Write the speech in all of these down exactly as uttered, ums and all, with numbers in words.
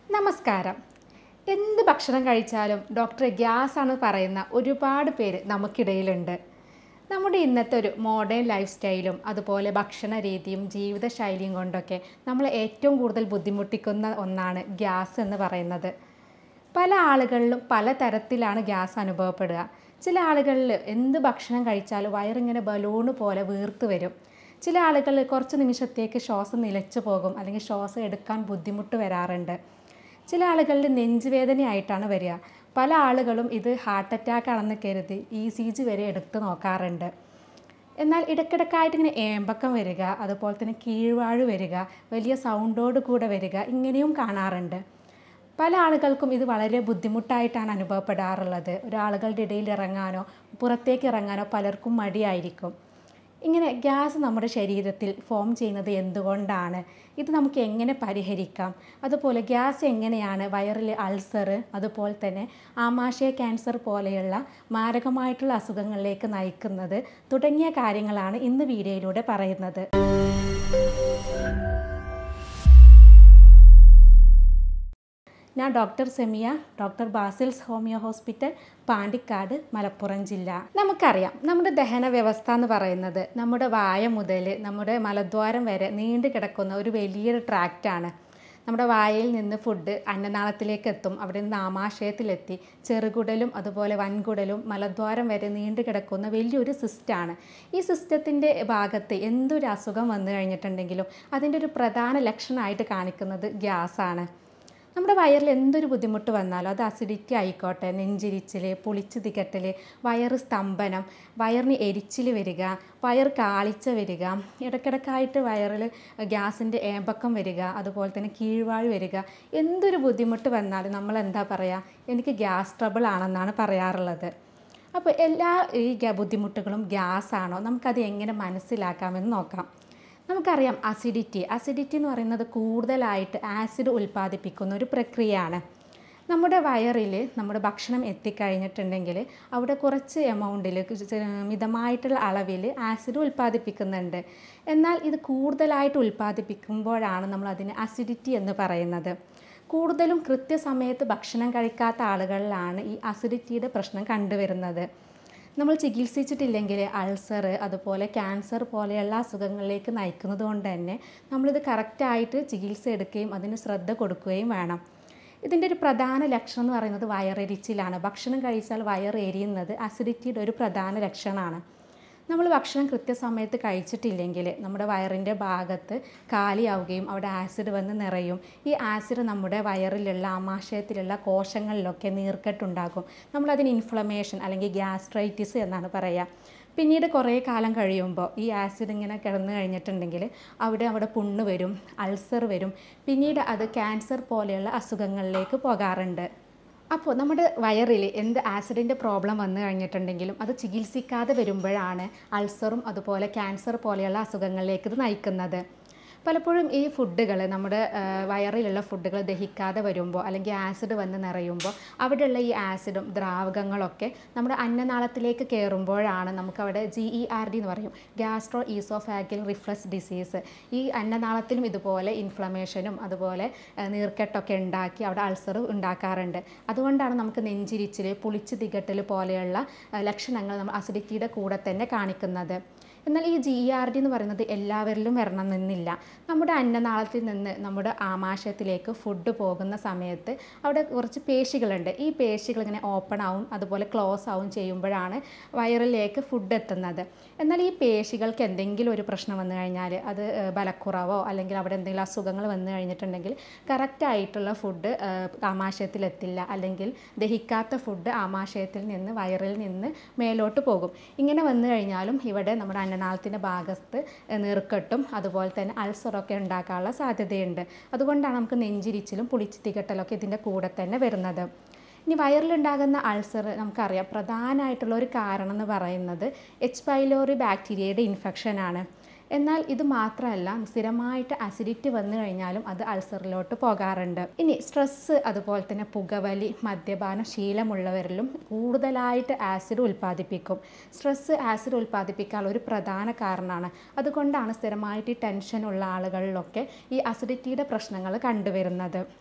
നമസ്കാരം. എന്ത് ഭക്ഷണം കഴിച്ചാലും ഡോക്ടർ ഗ്യാസ് ആണ് പറയുന്ന ഒരുപാട് പേര് നമുക്കിടയിലുണ്ട്. നമ്മുടെ ഇന്നത്തെ ഒരു മോഡേൺ ലൈഫ് സ്റ്റൈലും അതുപോലെ ഭക്ഷണ രീതിയും ജീവിതശൈലിയും കൊണ്ടൊക്കെ നമ്മളെ ഏറ്റവും കൂടുതൽ ബുദ്ധിമുട്ടിക്കുന്ന ഒന്നാണ് ഗ്യാസ് എന്ന് പറയുന്നത്. പല ആളുകളിലും പല തരത്തിലാണ് ഗ്യാസ് അനുഭവപ്പെടുക. ചില ആളുകളിൽ എന്ത് ഭക്ഷണം കഴിച്ചാലും വയറിങ്ങനെ ബലൂണ് പോലെ വീർത്ത് വരും. ചില ആളുകൾ കുറച്ച് നിമിഷത്തേക്ക് ശ്വാസം നിലച്ചു പോകും, അല്ലെങ്കിൽ ശ്വാസം എടുക്കാൻ ബുദ്ധിമുട്ട് വരാറുണ്ട്. ചില ആളുകളിൽ നെഞ്ചുവേദനയായിട്ടാണ് വരിക. പല ആളുകളും ഇത് ഹാർട്ട് അറ്റാക്ക് ആണെന്ന് കരുതി ഇ സി ജി വരെ എടുത്ത് നോക്കാറുണ്ട്. എന്നാൽ ഇടയ്ക്കിടയ്ക്കായിട്ട് ഇങ്ങനെ ഏമ്പക്കം വരിക, അതുപോലെ തന്നെ കീഴ്വാഴ് വരിക, വലിയ സൗണ്ടോട് കൂടെ വരിക, ഇങ്ങനെയും കാണാറുണ്ട്. പല ആളുകൾക്കും ഇത് വളരെ ബുദ്ധിമുട്ടായിട്ടാണ് അനുഭവപ്പെടാറുള്ളത്. ഒരാളുകളുടെ ഇടയിൽ ഇറങ്ങാനോ പുറത്തേക്ക് ഇറങ്ങാനോ പലർക്കും മടിയായിരിക്കും. ഇങ്ങനെ ഗ്യാസ് നമ്മുടെ ശരീരത്തിൽ ഫോം ചെയ്യുന്നത് എന്തുകൊണ്ടാണ്? ഇത് നമുക്ക് എങ്ങനെ പരിഹരിക്കാം? അതുപോലെ ഗ്യാസ് എങ്ങനെയാണ് വയറിലെ അൾസർ, അതുപോലെ തന്നെ ആമാശയ ക്യാൻസർ പോലെയുള്ള മാരകമായിട്ടുള്ള അസുഖങ്ങളിലേക്ക് നയിക്കുന്നത് തുടങ്ങിയ കാര്യങ്ങളാണ് ഇന്ന് വീഡിയോയിലൂടെ പറയുന്നത്. ഞാൻ doctor Semiya, doctor Basil's homeo hospital, Pandikkad, Malappuram ജില്ല. നമുക്കറിയാം, നമ്മുടെ ദഹന വ്യവസ്ഥ എന്ന് പറയുന്നത് നമ്മുടെ വായ മുതൽ നമ്മുടെ മലദ്വാരം വരെ നീണ്ടു കിടക്കുന്ന ഒരു വലിയൊരു ട്രാക്റ്റാണ്. നമ്മുടെ വായയിൽ നിന്ന് ഫുഡ് അന്നനാളത്തിലേക്ക് എത്തും, അവിടെ നിന്ന് ആമാശയത്തിലെത്തി ചെറുകുടലും അതുപോലെ വൻകുടലും മലദ്വാരം വരെ നീണ്ടു കിടക്കുന്ന വലിയൊരു സിസ്റ്റമാണ്. ഈ സിസ്റ്റത്തിൻ്റെ ഭാഗത്ത് എന്തൊരു അസുഖം വന്നു കഴിഞ്ഞിട്ടുണ്ടെങ്കിലും അതിൻ്റെ ഒരു പ്രധാന ലക്ഷണമായിട്ട് കാണിക്കുന്നത് ഗ്യാസാണ്. നമ്മുടെ വയറിൽ എന്തൊരു ബുദ്ധിമുട്ട് വന്നാലും, അത് അസിഡിറ്റി ആയിക്കോട്ടെ, നെഞ്ചിരിച്ചിൽ, പുളിച്ച് തികട്ടൽ, വയറ് സ്തംഭനം, വയറിന് എരിച്ചിൽ വരിക, വയർ കാളിച്ച വരിക, ഇടയ്ക്കിടയ്ക്കായിട്ട് വയറിൽ ഗ്യാസിൻ്റെ ഏമ്പക്കം വരിക, അതുപോലെ തന്നെ കീഴ്വാഴ് വരിക, എന്തൊരു ബുദ്ധിമുട്ട് വന്നാലും നമ്മൾ എന്താ പറയുക, എനിക്ക് ഗ്യാസ് ട്രബിൾ ആണെന്നാണ് പറയാറുള്ളത്. അപ്പോൾ എല്ലാ ഈ ബുദ്ധിമുട്ടുകളും ഗ്യാസാണോ? നമുക്കത് എങ്ങനെ മനസ്സിലാക്കാമെന്ന് നോക്കാം. നമുക്കറിയാം, അസിഡിറ്റി അസിഡിറ്റി എന്ന് പറയുന്നത് കൂടുതലായിട്ട് ആസിഡ് ഉൽപ്പാദിപ്പിക്കുന്ന ഒരു പ്രക്രിയയാണ്. നമ്മുടെ വയറിൽ നമ്മുടെ ഭക്ഷണം എത്തിക്കഴിഞ്ഞിട്ടുണ്ടെങ്കിൽ അവിടെ കുറച്ച് എമൗണ്ടിൽ മിതമായിട്ടുള്ള അളവിൽ ആസിഡ് ഉൽപ്പാദിപ്പിക്കുന്നുണ്ട്. എന്നാൽ ഇത് കൂടുതലായിട്ട് ഉൽപ്പാദിപ്പിക്കുമ്പോഴാണ് നമ്മൾ അതിന് അസിഡിറ്റി എന്ന് പറയുന്നത്. കൂടുതലും കൃത്യസമയത്ത് ഭക്ഷണം കഴിക്കാത്ത ആളുകളിലാണ് ഈ അസിഡിറ്റിയുടെ പ്രശ്നം കണ്ടുവരുന്നത്. നമ്മൾ ചികിത്സിച്ചിട്ടില്ലെങ്കിൽ അൾസർ, അതുപോലെ ക്യാൻസർ പോലെയുള്ള അസുഖങ്ങളിലേക്ക് നയിക്കുന്നത് കൊണ്ട് തന്നെ നമ്മളിത് കറക്റ്റായിട്ട് ചികിത്സ എടുക്കുകയും അതിന് ശ്രദ്ധ കൊടുക്കുകയും വേണം. ഇതിൻ്റെ ഒരു പ്രധാന ലക്ഷണം എന്ന് പറയുന്നത് വയറെരിച്ചിലാണ്. ഭക്ഷണം കഴിച്ചാൽ വയറ് എരിയുന്നത് അസിഡിറ്റിയുടെ ഒരു പ്രധാന ലക്ഷണമാണ്. നമ്മൾ ഭക്ഷണം കൃത്യസമയത്ത് കഴിച്ചിട്ടില്ലെങ്കിൽ നമ്മുടെ വയറിൻ്റെ ഭാഗത്ത് കാലിയാവുകയും അവിടെ ആസിഡ് വന്ന് നിറയും. ഈ ആസിഡ് നമ്മുടെ വയറിലുള്ള ആമാശയത്തിലുള്ള കോശങ്ങളിലൊക്കെ നീർക്കെട്ടുണ്ടാകും. നമ്മളതിന് ഇൻഫ്ലമേഷൻ അല്ലെങ്കിൽ ഗ്യാസ്ട്രൈറ്റിസ് എന്നാണ് പറയുക. പിന്നീട് കുറേ കാലം കഴിയുമ്പോൾ ഈ ആസിഡ് ഇങ്ങനെ കിടന്നു കഴിഞ്ഞിട്ടുണ്ടെങ്കിൽ അവിടെ അവിടെ പുണ്ണ് വരും, അൾസർ വരും. പിന്നീട് അത് ക്യാൻസർ പോലെയുള്ള അസുഖങ്ങളിലേക്ക് പോകാറുണ്ട്. അപ്പോൾ നമ്മുടെ വയറിൽ എന്ത് ആസിഡിൻ്റെ പ്രോബ്ലം വന്നു കഴിഞ്ഞിട്ടുണ്ടെങ്കിലും അത് ചികിത്സിക്കാതെ വരുമ്പോഴാണ് അൾസറും അതുപോലെ ക്യാൻസർ പോലെയുള്ള അസുഖങ്ങളിലേക്ക് ഇത് നയിക്കുന്നത്. പലപ്പോഴും ഈ ഫുഡുകൾ നമ്മുടെ വയറിലുള്ള ഫുഡുകൾ ദഹിക്കാതെ വരുമ്പോൾ അല്ലെങ്കിൽ ആസിഡ് വന്ന് നിറയുമ്പോൾ അവിടെയുള്ള ഈ ആസിഡും ദ്രാവകങ്ങളൊക്കെ നമ്മുടെ അന്നനാളത്തിലേക്ക് കയറുമ്പോഴാണ് നമുക്കവിടെ ജി ഇ ആർ ഡി എന്ന് പറയും, ഗ്യാസ്ട്രോ ഈസോഫാഗൽ റിഫ്ലക്സ് ഡിസീസ്. ഈ അന്നനാളത്തിലും ഇതുപോലെ ഇൻഫ്ലമേഷനും അതുപോലെ നീർക്കെട്ടൊക്കെ ഉണ്ടാക്കി അവിടെ അൾസർ ഉണ്ടാക്കാറുണ്ട്. അതുകൊണ്ടാണ് നമുക്ക് നെഞ്ചിരിച്ചിൽ, പുളിച്ച് തികട്ടൽ പോലെയുള്ള ലക്ഷണങ്ങൾ നമ്മൾ അസിഡിറ്റിയുടെ കൂടെ തന്നെ കാണിക്കുന്നത്. എന്നാൽ ഈ ജി ഇ ആർ ഡി എന്ന് പറയുന്നത് എല്ലാവരിലും വരണമെന്നില്ല. നമ്മുടെ അന്നനാളത്തിൽ നിന്ന് നമ്മുടെ ആമാശയത്തിലേക്ക് ഫുഡ് പോകുന്ന സമയത്ത് അവിടെ കുറച്ച് പേശികളുണ്ട്. ഈ പേശികൾ ഇങ്ങനെ ഓപ്പൺ ആവും, അതുപോലെ ക്ലോസ് ആവും ചെയ്യുമ്പോഴാണ് വയറിലേക്ക് ഫുഡ് എത്തുന്നത്. എന്നാൽ ഈ പേശികൾക്ക് എന്തെങ്കിലും ഒരു പ്രശ്നം വന്നു കഴിഞ്ഞാൽ, അത് ബലക്കുറവോ അല്ലെങ്കിൽ അവിടെ എന്തെങ്കിലും അസുഖങ്ങൾ വന്നു കഴിഞ്ഞിട്ടുണ്ടെങ്കിൽ കറക്റ്റായിട്ടുള്ള ഫുഡ് ആമാശയത്തിലെത്തില്ല, അല്ലെങ്കിൽ ദഹിക്കാത്ത ഫുഡ് ആമാശയത്തിൽ നിന്ന് വയറിൽ നിന്ന് മേലോട്ട് പോകും. ഇങ്ങനെ വന്നു കഴിഞ്ഞാലും ഇവിടെ നമ്മുടെ അന്നനാളത്തിൻ്റെ ഭാഗത്ത് നീർക്കെട്ടും അതുപോലെ തന്നെ അൾസറൊക്കെ ഉണ്ടാക്കാനുള്ള സാധ്യതയുണ്ട്. അതുകൊണ്ടാണ് നമുക്ക് നെഞ്ചിരിച്ചിലും പുളിച്ച് തികട്ടലൊക്കെ ഇതിൻ്റെ കൂടെ തന്നെ വരുന്നത്. ഇനി വയറിലുണ്ടാകുന്ന അൾസർ നമുക്കറിയാം, പ്രധാനമായിട്ടുള്ള ഒരു കാരണം എന്ന് പറയുന്നത് എച്ച് പൈലോറി ബാക്ടീരിയയുടെ ഇൻഫെക്ഷനാണ്. എന്നാൽ ഇത് മാത്രമല്ല, സ്ഥിരമായിട്ട് അസിഡിറ്റി വന്നു കഴിഞ്ഞാലും അത് അൾസറിലോട്ട് പോകാറുണ്ട്. ഇനി സ്ട്രെസ്സ്, അതുപോലെ തന്നെ പുകവലി, മദ്യപാന ശീലമുള്ളവരിലും കൂടുതലായിട്ട് ആസിഡ് ഉൽപ്പാദിപ്പിക്കും. സ്ട്രെസ്സ് ആസിഡ് ഉൽപ്പാദിപ്പിക്കാനുള്ള ഒരു പ്രധാന കാരണമാണ്. അതുകൊണ്ടാണ് സ്ഥിരമായിട്ട് ടെൻഷൻ ഉള്ള ആളുകളിലൊക്കെ ഈ അസിഡിറ്റിയുടെ പ്രശ്നങ്ങൾ കണ്ടുവരുന്നത്.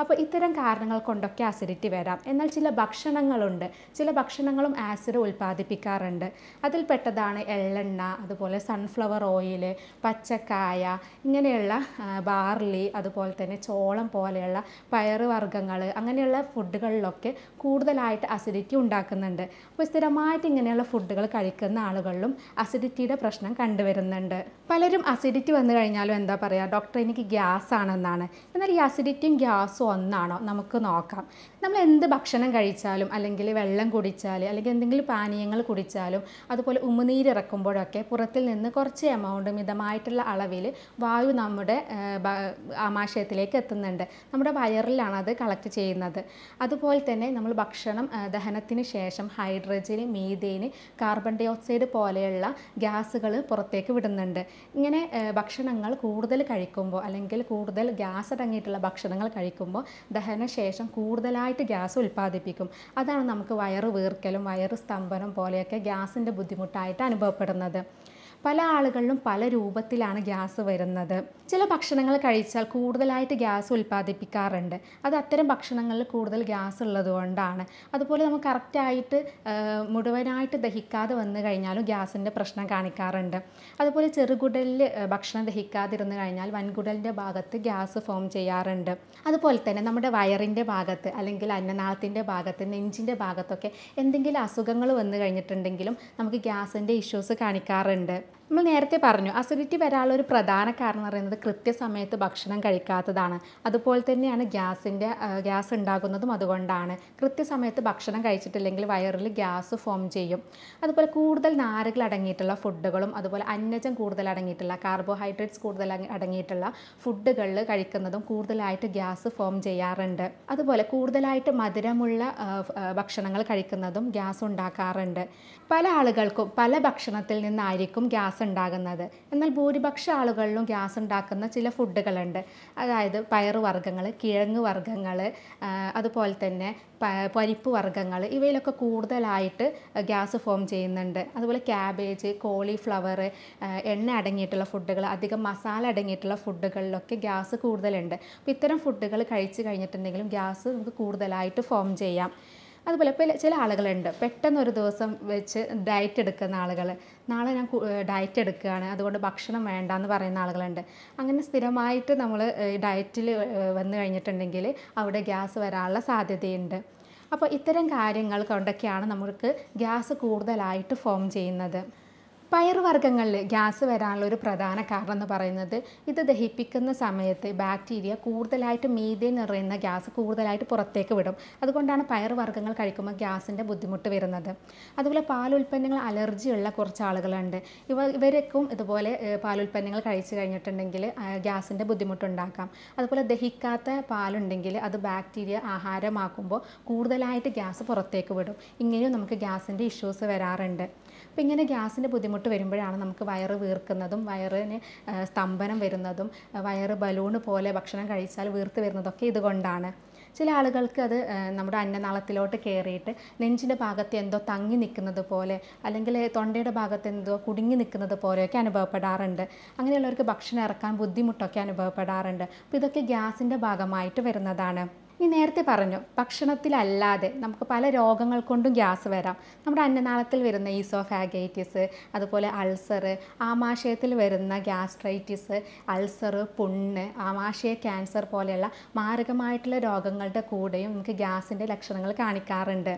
അപ്പോൾ ഇത്തരം കാരണങ്ങൾ കൊണ്ടൊക്കെ അസിഡിറ്റി വരാം. എന്നാൽ ചില ഭക്ഷണങ്ങളുണ്ട്, ചില ഭക്ഷണങ്ങളും ആസിഡ് ഉൽപ്പാദിപ്പിക്കാറുണ്ട്. അതിൽപ്പെട്ടതാണ് എള്ളെണ്ണ, അതുപോലെ സൺഫ്ലവർ ഓയിൽ, പച്ചക്കായ, ഇങ്ങനെയുള്ള ബാർലി, അതുപോലെ തന്നെ ചോളം പോലെയുള്ള പയറ് വർഗ്ഗങ്ങൾ, അങ്ങനെയുള്ള ഫുഡുകളിലൊക്കെ കൂടുതലായിട്ട് അസിഡിറ്റി ഉണ്ടാക്കുന്നുണ്ട്. അപ്പോൾ സ്ഥിരമായിട്ട് ഇങ്ങനെയുള്ള ഫുഡുകൾ കഴിക്കുന്ന ആളുകളിലും അസിഡിറ്റിയുടെ പ്രശ്നം കണ്ടുവരുന്നുണ്ട്. പലരും അസിഡിറ്റി വന്നു കഴിഞ്ഞാലും എന്താ പറയുക, ഡോക്ടർ എനിക്ക് ഗ്യാസ് ആണെന്നാണ്. എന്നാൽ ഈ അസിഡിറ്റിയും ഗ്യാസും ഒന്നാണോ? നമുക്ക് നോക്കാം. നമ്മൾ എന്ത് ഭക്ഷണം കഴിച്ചാലും, അല്ലെങ്കിൽ വെള്ളം കുടിച്ചാൽ, അല്ലെങ്കിൽ എന്തെങ്കിലും പാനീയങ്ങൾ കുടിച്ചാലും, അതുപോലെ ഉമിനീരിറക്കുമ്പോഴൊക്കെ പുറത്തിൽ നിന്ന് കുറച്ച് എമൗണ്ട് മിതമായിട്ടുള്ള അളവിൽ വായു നമ്മുടെ ആമാശയത്തിലേക്ക് എത്തുന്നുണ്ട്. നമ്മുടെ വയറിലാണ് അത് കളക്ട് ചെയ്യുന്നത്. അതുപോലെ തന്നെ നമ്മൾ ഭക്ഷണം ദഹനത്തിന് ശേഷം hydrogen, methane, carbon dioxide പോലെയുള്ള ഗ്യാസുകൾ പുറത്തേക്ക് വിടുന്നുണ്ട്. ഇങ്ങനെ ഭക്ഷണങ്ങൾ കൂടുതൽ കഴിക്കുമ്പോൾ, അല്ലെങ്കിൽ കൂടുതൽ ഗ്യാസ് അടങ്ങിയിട്ടുള്ള ഭക്ഷണങ്ങൾ കഴിക്കുമ്പോൾ ദഹനശേഷം കൂടുതലായിട്ട് ഗ്യാസ് ഉൽപ്പാദിപ്പിക്കും. അതാണ് നമുക്ക് വയറ് വീർക്കലും വയറ് സ്തംഭനം പോലെയൊക്കെ ഗ്യാസിൻ്റെ ബുദ്ധിമുട്ടായിട്ട് അനുഭവപ്പെടുന്നത്. പല ആളുകളിലും പല രൂപത്തിലാണ് ഗ്യാസ് വരുന്നത്. ചില ഭക്ഷണങ്ങൾ കഴിച്ചാൽ കൂടുതലായിട്ട് ഗ്യാസ് ഉൽപ്പാദിപ്പിക്കാറുണ്ട്. അത് അത്തരം ഭക്ഷണങ്ങളിൽ കൂടുതൽ ഗ്യാസ് ഉള്ളത് കൊണ്ടാണ്. അതുപോലെ നമുക്ക് കറക്റ്റായിട്ട് മുഴുവനായിട്ട് ദഹിക്കാതെ വന്നു കഴിഞ്ഞാലും ഗ്യാസിൻ്റെ പ്രശ്നം കാണിക്കാറുണ്ട്. അതുപോലെ ചെറുകുടലിൽ ഭക്ഷണം ദഹിക്കാതിരുന്ന് കഴിഞ്ഞാൽ വൻകുടലിൻ്റെ ഭാഗത്ത് ഗ്യാസ് ഫോം ചെയ്യാറുണ്ട്. അതുപോലെ തന്നെ നമ്മുടെ വയറിൻ്റെ ഭാഗത്ത്, അല്ലെങ്കിൽ അന്നനാളത്തിൻ്റെ ഭാഗത്ത്, നെഞ്ചിൻ്റെ ഭാഗത്തൊക്കെ എന്തെങ്കിലും അസുഖങ്ങൾ വന്നു കഴിഞ്ഞിട്ടുണ്ടെങ്കിലും നമുക്ക് ഗ്യാസിൻ്റെ ഇഷ്യൂസ് കാണിക്കാറുണ്ട്. നമ്മൾ നേരത്തെ പറഞ്ഞു, അസിഡിറ്റി വരാനുള്ള ഒരു പ്രധാന കാരണം എന്ന് പറയുന്നത് കൃത്യസമയത്ത് ഭക്ഷണം കഴിക്കാത്തതാണ്. അതുപോലെ തന്നെയാണ് ഗ്യാസിൻ്റെ ഗ്യാസ് ഉണ്ടാകുന്നതും അതുകൊണ്ടാണ്. കൃത്യസമയത്ത് ഭക്ഷണം കഴിച്ചിട്ടില്ലെങ്കിൽ വയറിൽ ഗ്യാസ് ഫോം ചെയ്യും. അതുപോലെ കൂടുതൽ നാരുകൾ അടങ്ങിയിട്ടുള്ള ഫുഡുകളും, അതുപോലെ അന്നജം കൂടുതൽ അടങ്ങിയിട്ടുള്ള, കാർബോഹൈഡ്രേറ്റ്സ് കൂടുതൽ അടങ്ങിയിട്ടുള്ള ഫുഡുകളിൽ കഴിക്കുന്നതും കൂടുതലായിട്ട് ഗ്യാസ് ഫോം ചെയ്യാറുണ്ട്. അതുപോലെ കൂടുതലായിട്ട് മധുരമുള്ള ഭക്ഷണങ്ങൾ കഴിക്കുന്നതും ഗ്യാസ് ഉണ്ടാക്കാറുണ്ട്. പല ആളുകൾക്കും പല ഭക്ഷണത്തിൽ നിന്നായിരിക്കും ഗ്യാസ് ഉണ്ടാകുന്നത്. എന്നാൽ ഭൂരിപക്ഷ ആളുകളിലും ഗ്യാസ് ഉണ്ടാക്കുന്ന ചില ഫുഡുകളുണ്ട്. അതായത് പയറ് വർഗ്ഗങ്ങൾ, കിഴങ്ങ് വർഗ്ഗങ്ങൾ, അതുപോലെ തന്നെ പരിപ്പ് വർഗ്ഗങ്ങൾ, ഇവയിലൊക്കെ കൂടുതലായിട്ട് ഗ്യാസ് ഫോം ചെയ്യുന്നുണ്ട്. അതുപോലെ ക്യാബേജ്, കോളിഫ്ലവർ, എണ്ണ അടങ്ങിയിട്ടുള്ള ഫുഡുകൾ, അധികം മസാല അടങ്ങിയിട്ടുള്ള ഫുഡുകളിലൊക്കെ ഗ്യാസ് കൂടുതലുണ്ട്. അപ്പോൾ ഇത്തരം ഫുഡുകൾ കഴിച്ച് കഴിഞ്ഞിട്ടുണ്ടെങ്കിലും ഗ്യാസ് നമുക്ക് കൂടുതലായിട്ട് ഫോം ചെയ്യാം. അതുപോലെ ഇപ്പോൾ ചില ആളുകളുണ്ട്, പെട്ടെന്നൊരു ദിവസം വെച്ച് ഡയറ്റ് എടുക്കുന്ന ആളുകൾ, നാളെ ഞാൻ ഡയറ്റ് എടുക്കുകയാണ് അതുകൊണ്ട് ഭക്ഷണം വേണ്ട എന്ന് പറയുന്ന ആളുകളുണ്ട്. അങ്ങനെ സ്ഥിരമായിട്ട് നമ്മൾ ഡയറ്റിൽ വന്നു കഴിഞ്ഞിട്ടുണ്ടെങ്കിൽ അവിടെ ഗ്യാസ് വരാനുള്ള സാധ്യതയുണ്ട്. അപ്പോൾ ഇത്തരം കാര്യങ്ങൾ കൊണ്ടൊക്കെയാണ് നമുക്ക് ഗ്യാസ് കൂടുതലായിട്ട് ഫോം ചെയ്യുന്നത്. പയറുവർഗ്ഗങ്ങളിൽ ഗ്യാസ് വരാനുള്ള ഒരു പ്രധാന കാരണം എന്ന് പറയുന്നത്, ഇത് ദഹിപ്പിക്കുന്ന സമയത്ത് ബാക്ടീരിയ കൂടുതലായിട്ട് മീഥേൻ എന്ന് പറയുന്ന ഗ്യാസ് കൂടുതലായിട്ട് പുറത്തേക്ക് വിടും. അതുകൊണ്ടാണ് പയറുവർഗ്ഗങ്ങൾ കഴിക്കുമ്പോൾ ഗ്യാസിൻ്റെ ബുദ്ധിമുട്ട് വരുന്നത്. അതുപോലെ പാലുൽപ്പന്നങ്ങൾ അലർജിയുള്ള കുറച്ച് ആളുകളുണ്ട്. ഇവ ഇവരൊക്കെ ഇതുപോലെ പാലുൽപ്പന്നങ്ങൾ കഴിച്ചു കഴിഞ്ഞിട്ടുണ്ടെങ്കിൽ ഗ്യാസിൻ്റെ ബുദ്ധിമുട്ടുണ്ടാക്കാം. അതുപോലെ ദഹിക്കാത്ത പാലുണ്ടെങ്കിൽ അത് ബാക്ടീരിയ ആഹാരമാക്കുമ്പോൾ കൂടുതലായിട്ട് ഗ്യാസ് പുറത്തേക്ക് വിടും. ഇങ്ങനെയും നമുക്ക് ഗ്യാസിൻ്റെ ഇഷ്യൂസ് വരാറുണ്ട്. അപ്പോൾ ഇങ്ങനെ ഗ്യാസിൻ്റെ ബുദ്ധിമുട്ട് വരുമ്പോഴാണ് നമുക്ക് വയറ് വീർക്കുന്നതും വയറിന് സ്തംഭനം വരുന്നതും വയറ് ബലൂണ് പോലെ ഭക്ഷണം കഴിച്ചാൽ വീർത്ത് വരുന്നതൊക്കെ ഇതുകൊണ്ടാണ്. ചില ആളുകൾക്ക് അത് നമ്മുടെ അന്നനാളത്തിലോട്ട് കയറിയിട്ട് നെഞ്ചിൻ്റെ ഭാഗത്ത് എന്തോ തങ്ങി നിൽക്കുന്നത് പോലെ, അല്ലെങ്കിൽ തൊണ്ടയുടെ ഭാഗത്ത് എന്തോ കുടുങ്ങി നിൽക്കുന്നത് പോലെയൊക്കെ അനുഭവപ്പെടാറുണ്ട്. അങ്ങനെയുള്ളവർക്ക് ഭക്ഷണം ഇറക്കാൻ ബുദ്ധിമുട്ടൊക്കെ അനുഭവപ്പെടാറുണ്ട്. അപ്പോൾ ഇതൊക്കെ ഗ്യാസിൻ്റെ ഭാഗമായിട്ട് വരുന്നതാണ്. ഈ നേരത്തെ പറഞ്ഞു, ഭക്ഷണത്തിലല്ലാതെ നമുക്ക് പല രോഗങ്ങൾ കൊണ്ടും ഗ്യാസ് വരാം. നമ്മുടെ അന്നനാളത്തിൽ വരുന്ന ഈസോഫാഗൈറ്റിസ്, അതുപോലെ അൾസർ, ആമാശയത്തിൽ വരുന്ന ഗ്യാസ്ട്രൈറ്റിസ്, അൾസർ, പുണ്ണ്, ആമാശയ ക്യാൻസർ പോലെയുള്ള മാരകമായിട്ടുള്ള രോഗങ്ങളുടെ കൂടെയും നമുക്ക് ഗ്യാസിൻ്റെ ലക്ഷണങ്ങൾ കാണിക്കാറുണ്ട്.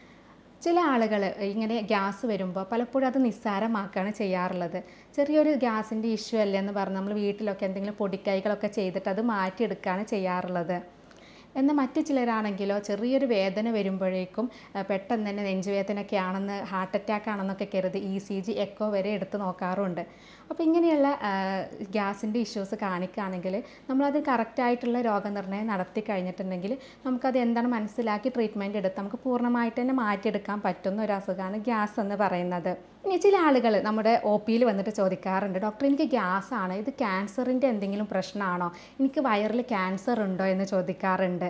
ചില ആളുകൾ ഇങ്ങനെ ഗ്യാസ് വരുമ്പോൾ പലപ്പോഴും അത് നിസ്സാരമാക്കുകയാണ് ചെയ്യാറുള്ളത്. ചെറിയൊരു ഗ്യാസിൻ്റെ ഇഷ്യൂ അല്ലെന്ന് പറഞ്ഞ് നമ്മൾ വീട്ടിലൊക്കെ എന്തെങ്കിലും പൊടിക്കൈകളൊക്കെ ചെയ്തിട്ട് അത് മാറ്റിയെടുക്കുകയാണ് ചെയ്യാറുള്ളത്. എന്നാൽ മറ്റു ചിലരാണെങ്കിലോ ചെറിയൊരു വേദന വരുമ്പോഴേക്കും പെട്ടെന്ന് തന്നെ നെഞ്ചുവേദനയൊക്കെ ആണെന്ന്, ഹാർട്ട് അറ്റാക്ക് ആണെന്നൊക്കെ കരുതി ഇ സി ജി, എക്കോ വരെ എടുത്ത് നോക്കാറുണ്ട്. അപ്പോൾ ഇങ്ങനെയുള്ള ഗ്യാസിൻ്റെ ഇഷ്യൂസ് കാണിക്കുകയാണെങ്കിൽ നമ്മളത് കറക്റ്റായിട്ടുള്ള രോഗനിർണയം നടത്തി കഴിഞ്ഞിട്ടുണ്ടെങ്കിൽ നമുക്കത് എന്താണ് മനസ്സിലാക്കി ട്രീറ്റ്മെൻറ്റ് എടുത്ത് നമുക്ക് പൂർണ്ണമായിട്ട് തന്നെ മാറ്റിയെടുക്കാൻ പറ്റുന്ന ഒരു അസുഖമാണ് ഗ്യാസ് എന്ന് പറയുന്നത്. ഇനി ചില ആളുകൾ നമ്മുടെ ഒ പിയിൽ വന്നിട്ട് ചോദിക്കാറുണ്ട്, ഡോക്ടർ എനിക്ക് ഗ്യാസ് ആണ്, ഇത് ക്യാൻസറിൻ്റെ എന്തെങ്കിലും പ്രശ്നമാണോ, എനിക്ക് വയറിൽ ക്യാൻസർ ഉണ്ടോ എന്ന് ചോദിക്കാറുണ്ട്.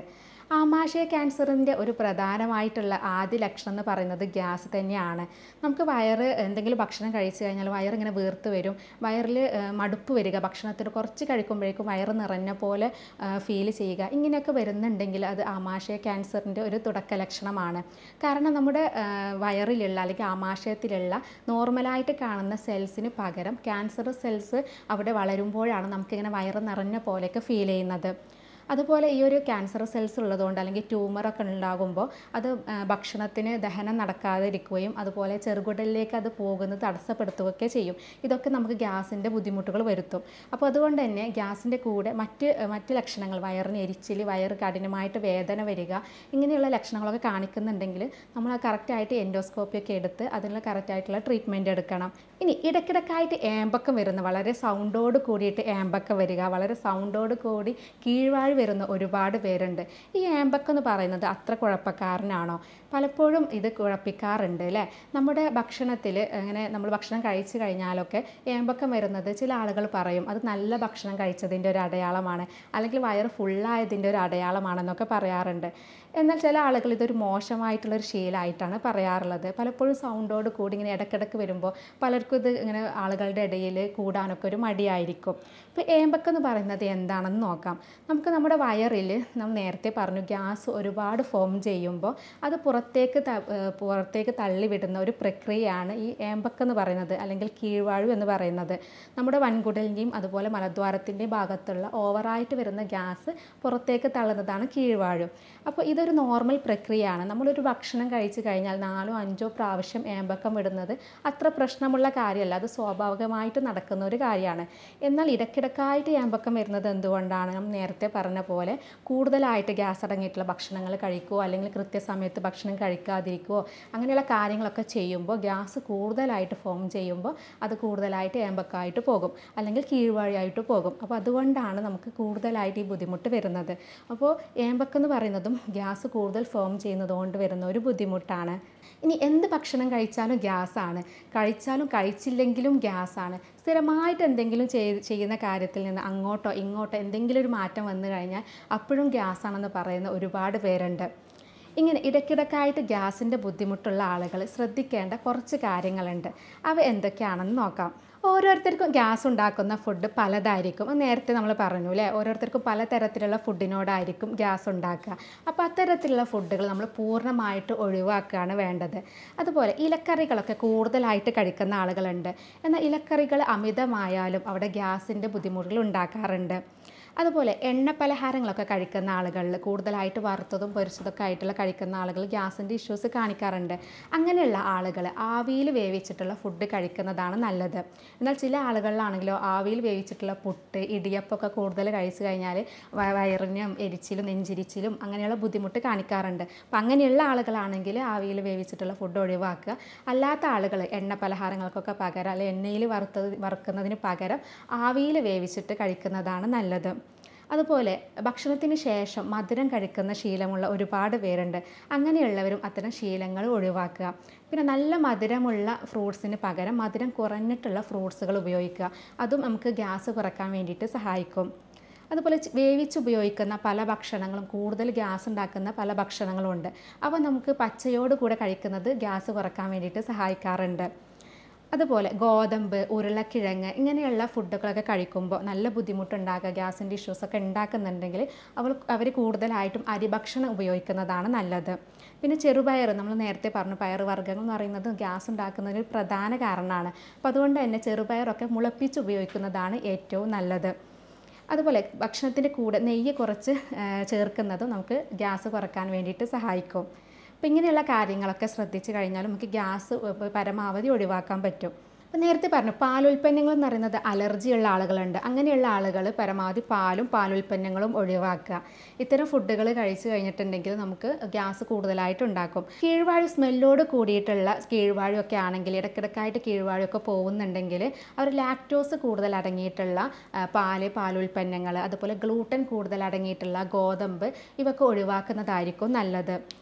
ആമാശയ ക്യാൻസറിൻ്റെ ഒരു പ്രധാനമായിട്ടുള്ള ആദ്യ ലക്ഷണം എന്ന് പറയുന്നത് ഗ്യാസ് തന്നെയാണ്. നമുക്ക് വയറ് എന്തെങ്കിലും ഭക്ഷണം കഴിച്ചു കഴിഞ്ഞാൽ വയറിങ്ങനെ വീർത്ത് വരും, വയറിൽ മടുപ്പ് വരിക, ഭക്ഷണത്തിന് കുറച്ച് കഴിക്കുമ്പോഴേക്കും വയറ് നിറഞ്ഞ പോലെ ഫീൽ ചെയ്യുക, ഇങ്ങനെയൊക്കെ വരുന്നുണ്ടെങ്കിൽ അത് ആമാശയ ക്യാൻസറിൻ്റെ ഒരു തുടക്ക ലക്ഷണമാണ്. കാരണം നമ്മുടെ വയറിലുള്ള അല്ലെങ്കിൽ ആമാശയത്തിലുള്ള നോർമലായിട്ട് കാണുന്ന സെൽസിന് പകരം ക്യാൻസർ സെൽസ് അവിടെ വളരുമ്പോഴാണ് നമുക്കിങ്ങനെ വയറ് നിറഞ്ഞ പോലെയൊക്കെ ഫീൽ ചെയ്യുന്നത്. അതുപോലെ ഈ ഒരു ക്യാൻസർ സെൽസ് ഉള്ളതുകൊണ്ട് അല്ലെങ്കിൽ ട്യൂമറൊക്കെ ഉണ്ടാകുമ്പോൾ അത് ഭക്ഷണത്തിന് ദഹനം നടക്കാതിരിക്കുകയും അതുപോലെ ചെറുകുടലിലേക്ക് അത് പോകുന്നത് തടസ്സപ്പെടുത്തുകയൊക്കെ ചെയ്യും. ഇതൊക്കെ നമുക്ക് ഗ്യാസിൻ്റെ ബുദ്ധിമുട്ടുകൾ വരുത്തും. അപ്പോൾ അതുകൊണ്ട് തന്നെ ഗ്യാസിൻ്റെ കൂടെ മറ്റ് മറ്റ് ലക്ഷണങ്ങൾ, വയറിന് എരിച്ചിൽ, വയറ് കഠിനമായിട്ട് വേദന വരിക, ഇങ്ങനെയുള്ള ലക്ഷണങ്ങളൊക്കെ കാണിക്കുന്നുണ്ടെങ്കിൽ നമ്മൾ കറക്റ്റായിട്ട് എൻഡോസ്കോപ്പിയൊക്കെ എടുത്ത് അതിനുള്ള കറക്റ്റായിട്ടുള്ള ട്രീറ്റ്മെൻറ്റ് എടുക്കണം. ഇനി ഇടയ്ക്കിടയ്ക്കായിട്ട് ഏമ്പക്കം വരുന്ന, വളരെ സൗണ്ടോട് കൂടിയിട്ട് ഏമ്പക്കം വരിക, വളരെ സൗണ്ടോട് കൂടി കീഴ്വാഴ് വരുന്ന ഒരുപാട് പേരുണ്ട്. ഈ ഏമ്പക്കം എന്ന് പറയുന്നത് അത്ര കുഴപ്പക്കാരനാണോ? പലപ്പോഴും ഇത് കുഴപ്പിക്കാറുണ്ട് അല്ലേ? നമ്മുടെ ഭക്ഷണത്തിൽ അങ്ങനെ നമ്മൾ ഭക്ഷണം കഴിച്ചു കഴിഞ്ഞാലൊക്കെ ഏമ്പക്കം വരുന്നത് ചില ആളുകൾ പറയും അത് നല്ല ഭക്ഷണം കഴിച്ചതിൻ്റെ ഒരു അടയാളമാണ്, അല്ലെങ്കിൽ വയറ് ഫുള്ളായതിൻ്റെ ഒരു അടയാളമാണെന്നൊക്കെ പറയാറുണ്ട്. എന്നാൽ ചില ആളുകൾ ഇതൊരു മോശമായിട്ടുള്ളൊരു ശീലമായിട്ടാണ് പറയാറുള്ളത്. പലപ്പോഴും സൗണ്ടോട് കൂടി ഇങ്ങനെ ഇടയ്ക്കിടയ്ക്ക് വരുമ്പോൾ പലർക്കും ഇത് ഇങ്ങനെ ആളുകളുടെ ഇടയിൽ കൂടാനൊക്കെ ഒരു മടിയായിരിക്കും. ഇപ്പോൾ ഏമ്പക്കം എന്ന് പറയുന്നത് എന്താണെന്ന് നോക്കാം. നമുക്ക് നമ്മുടെ വയറിൽ നമ്മൾ നേരത്തെ പറഞ്ഞു ഗ്യാസ് ഒരുപാട് ഫോം ചെയ്യുമ്പോൾ അത് പുറത്തേക്ക് പുറത്തേക്ക് തള്ളിവിടുന്ന ഒരു പ്രക്രിയയാണ് ഈ ഏമ്പക്കം എന്ന് പറയുന്നത്, അല്ലെങ്കിൽ കീഴ്വാഴു എന്ന് പറയുന്നത്. നമ്മുടെ വൻകുടലിൻ്റെയും അതുപോലെ മലദ്വാരത്തിൻ്റെയും ഭാഗത്തുള്ള ഓവറായിട്ട് വരുന്ന ഗ്യാസ് പുറത്തേക്ക് തള്ളുന്നതാണ് കീഴ്വാഴു. അപ്പോൾ ഇതൊരു നോർമൽ പ്രക്രിയയാണ്. നമ്മളൊരു ഭക്ഷണം കഴിച്ചു കഴിഞ്ഞാൽ നാലോ അഞ്ചോ പ്രാവശ്യം ഏമ്പക്കം വിടുന്നത് അത്ര പ്രശ്നമുള്ള കാര്യമല്ല, അത് സ്വാഭാവികമായിട്ട് നടക്കുന്ന ഒരു കാര്യമാണ്. എന്നാൽ ഇടയ്ക്കിടയ്ക്കായിട്ട് ഏമ്പക്കം വരുന്നത് എന്തുകൊണ്ടാണ്? നമ്മൾ നേരത്തെ പറഞ്ഞ പോലെ കൂടുതലായിട്ട് ഗ്യാസ് അടങ്ങിയിട്ടുള്ള ഭക്ഷണങ്ങൾ കഴിക്കുകയോ അല്ലെങ്കിൽ കൃത്യസമയത്ത് ഭക്ഷണം കഴിക്കാതിരിക്കുകയോ അങ്ങനെയുള്ള കാര്യങ്ങളൊക്കെ ചെയ്യുമ്പോൾ ഗ്യാസ് കൂടുതലായിട്ട് ഫോം ചെയ്യുമ്പോൾ അത് കൂടുതലായിട്ട് ഏമ്പക്കമായിട്ട് പോകും, അല്ലെങ്കിൽ കീഴ്വാഴയായിട്ട് പോകും. അപ്പോൾ അതുകൊണ്ടാണ് നമുക്ക് കൂടുതലായിട്ട് ഈ ബുദ്ധിമുട്ട് വരുന്നത്. അപ്പോൾ ഏമ്പക്കം എന്ന് പറയുന്നതും ഗ്യാസ് കൂടുതൽ ഫോം ചെയ്യുന്നത് കൊണ്ട് വരുന്ന ഒരു ബുദ്ധിമുട്ടാണ്. ഇനി എന്ത് ഭക്ഷണം കഴിച്ചാലും ഗ്യാസാണ്, കഴിച്ചാലും കഴിച്ചില്ലെങ്കിലും ഗ്യാസാണ്. സ്ഥിരമായിട്ട് എന്തെങ്കിലും ചെയ്ത് ചെയ്യുന്ന കാര്യത്തിൽ നിന്ന് അങ്ങോട്ടോ ഇങ്ങോട്ടോ എന്തെങ്കിലും ഒരു മാറ്റം വന്നു കഴിഞ്ഞാൽ അപ്പോഴും ഗ്യാസാണെന്ന് പറയുന്ന ഒരുപാട് പേരുണ്ട്. ഇങ്ങനെ ഇടയ്ക്കിടയ്ക്കായിട്ട് ഗ്യാസിൻ്റെ ബുദ്ധിമുട്ടുള്ള ആളുകൾ ശ്രദ്ധിക്കേണ്ട കുറച്ച് കാര്യങ്ങളുണ്ട്. അവ എന്തൊക്കെയാണെന്ന് നോക്കാം. ഓരോരുത്തർക്കും ഗ്യാസ് ഉണ്ടാക്കുന്ന ഫുഡ് പലതായിരിക്കും. നേരത്തെ നമ്മൾ പറഞ്ഞു അല്ലേ, ഓരോരുത്തർക്കും പലതരത്തിലുള്ള ഫുഡിനോടായിരിക്കും ഗ്യാസ് ഉണ്ടാക്കുക. അപ്പോൾ അത്തരത്തിലുള്ള ഫുഡുകൾ നമ്മൾ പൂർണ്ണമായിട്ട് ഒഴിവാക്കുകയാണ് വേണ്ടത്. അതുപോലെ ഇലക്കറികളൊക്കെ കൂടുതലായിട്ട് കഴിക്കുന്ന ആളുകളുണ്ട്. എന്നാൽ ഇലക്കറികൾ അമിതമായാലും അവിടെ ഗ്യാസിൻ്റെ ബുദ്ധിമുട്ടുകൾ ഉണ്ടാക്കാറുണ്ട്. അതുപോലെ എണ്ണ പലഹാരങ്ങളൊക്കെ കഴിക്കുന്ന ആളുകളിൽ കൂടുതലായിട്ട് വറുത്തതും പൊരിച്ചതൊക്കെ ആയിട്ടുള്ള കഴിക്കുന്ന ആളുകൾ ഗ്യാസിൻ്റെ ഇഷ്യൂസ് കാണിക്കാറുണ്ട്. അങ്ങനെയുള്ള ആളുകൾ ആവിയിൽ വേവിച്ചിട്ടുള്ള ഫുഡ് കഴിക്കുന്നതാണ് നല്ലത്. എന്നാൽ ചില ആളുകളിലാണെങ്കിലോ ആവിയിൽ വേവിച്ചിട്ടുള്ള പുട്ട്, ഇടിയപ്പമൊക്കെ കൂടുതൽ കഴിച്ചു കഴിഞ്ഞാൽ വയറിനും എരിച്ചിലും നെഞ്ചിരിച്ചിലും അങ്ങനെയുള്ള ബുദ്ധിമുട്ട് കാണിക്കാറുണ്ട്. അപ്പം അങ്ങനെയുള്ള ആളുകളാണെങ്കിൽ ആവിയിൽ വേവിച്ചിട്ടുള്ള ഫുഡ് ഒഴിവാക്കുക. അല്ലാത്ത ആളുകൾ എണ്ണ പലഹാരങ്ങൾക്കൊക്കെ പകരം അല്ലെങ്കിൽ എണ്ണയിൽ വറുത്തത് വറുക്കുന്നതിന് പകരം ആവിയിൽ വേവിച്ചിട്ട് കഴിക്കുന്നതാണ് നല്ലത്. അതുപോലെ ഭക്ഷണത്തിന് ശേഷം മധുരം കഴിക്കുന്ന ശീലമുള്ള ഒരുപാട് പേരുണ്ട്. അങ്ങനെയുള്ളവരും അത്തരം ശീലങ്ങൾ ഒഴിവാക്കുക. പിന്നെ നല്ല മധുരമുള്ള ഫ്രൂട്ട്സിന് പകരം മധുരം കുറഞ്ഞിട്ടുള്ള ഫ്രൂട്ട്സുകൾ ഉപയോഗിക്കുക. അതും നമുക്ക് ഗ്യാസ് കുറയ്ക്കാൻ വേണ്ടിയിട്ട് സഹായിക്കും. അതുപോലെ വേവിച്ച് ഉപയോഗിക്കുന്ന പല ഭക്ഷണങ്ങളും, കൂടുതൽ ഗ്യാസ് ഉണ്ടാക്കുന്ന പല ഭക്ഷണങ്ങളും ഉണ്ട്. അവ നമുക്ക് പച്ചയോട് കൂടെ കഴിക്കുന്നത് ഗ്യാസ് കുറയ്ക്കാൻ വേണ്ടിയിട്ട് സഹായിക്കാറുണ്ട്. അതുപോലെ ഗോതമ്പ്, ഉരുളക്കിഴങ്ങ് ഇങ്ങനെയുള്ള ഫുഡുകളൊക്കെ കഴിക്കുമ്പോൾ നല്ല ബുദ്ധിമുട്ടുണ്ടാകുക, ഗ്യാസിൻ്റെ ഇഷ്യൂസൊക്കെ ഉണ്ടാക്കുന്നുണ്ടെങ്കിൽ അവൾ അവർ കൂടുതലായിട്ടും അരിഭക്ഷണം ഉപയോഗിക്കുന്നതാണ് നല്ലത്. പിന്നെ ചെറുപയർ, നമ്മൾ നേരത്തെ പറഞ്ഞു പയർ വർഗ്ഗങ്ങൾ എന്ന് പറയുന്നത് ഗ്യാസ് ഉണ്ടാക്കുന്നതിന് ഒരു പ്രധാന കാരണമാണ്. അപ്പോൾ അതുകൊണ്ട് തന്നെ ചെറുപയറൊക്കെ മുളപ്പിച്ച് ഉപയോഗിക്കുന്നതാണ് ഏറ്റവും നല്ലത്. അതുപോലെ ഭക്ഷണത്തിൻ്റെ കൂടെ നെയ്യ് കുറച്ച് ചേർക്കുന്നതും നമുക്ക് ഗ്യാസ് കുറയ്ക്കാൻ വേണ്ടിയിട്ട് സഹായിക്കും. അപ്പോൾ ഇങ്ങനെയുള്ള കാര്യങ്ങളൊക്കെ ശ്രദ്ധിച്ചു കഴിഞ്ഞാൽ നമുക്ക് ഗ്യാസ് പരമാവധി ഒഴിവാക്കാൻ പറ്റും. അപ്പോൾ നേരത്തെ പറഞ്ഞു പാലുൽപ്പന്നങ്ങൾ എന്ന് പറയുന്നത് അലർജിയുള്ള ആളുകളുണ്ട്. അങ്ങനെയുള്ള ആളുകൾ പരമാവധി പാലും പാലുൽപ്പന്നങ്ങളും ഒഴിവാക്കുക. ഇത്തരം ഫുഡുകൾ കഴിച്ചു കഴിഞ്ഞിട്ടുണ്ടെങ്കിൽ നമുക്ക് ഗ്യാസ് കൂടുതലായിട്ട് ഉണ്ടാക്കും. കീഴ്വാഴു സ്മെല്ലോട് കൂടിയിട്ടുള്ള കീഴ്വാഴയൊക്കെ ആണെങ്കിൽ, ഇടയ്ക്കിടയ്ക്കായിട്ട് കീഴ്വാഴയൊക്കെ പോകുന്നുണ്ടെങ്കിൽ അവർ ലാക്ടോസ് കൂടുതൽ അടങ്ങിയിട്ടുള്ള പാല്, പാലുൽപ്പന്നങ്ങൾ, അതുപോലെ ഗ്ലൂട്ടൻ കൂടുതൽ അടങ്ങിയിട്ടുള്ള ഗോതമ്പ് ഇവയൊക്കെ ഒഴിവാക്കുന്നതായിരിക്കും നല്ലത്.